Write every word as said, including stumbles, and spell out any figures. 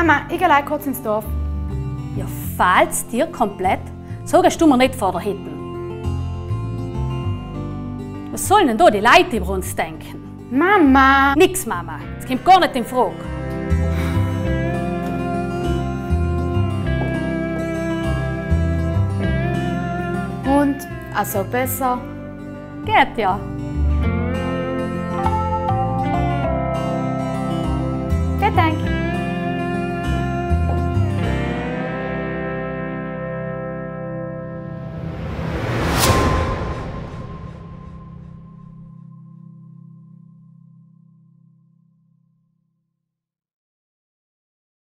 Mama, ich gehe kurz ins Dorf. Ja, fehlt's dir komplett? So gehst du mir nicht vor der Hitten. Was sollen denn da die Leute über uns denken? Mama! Nix, Mama. Das kommt gar nicht in Frage. Und? Also besser? Geht ja.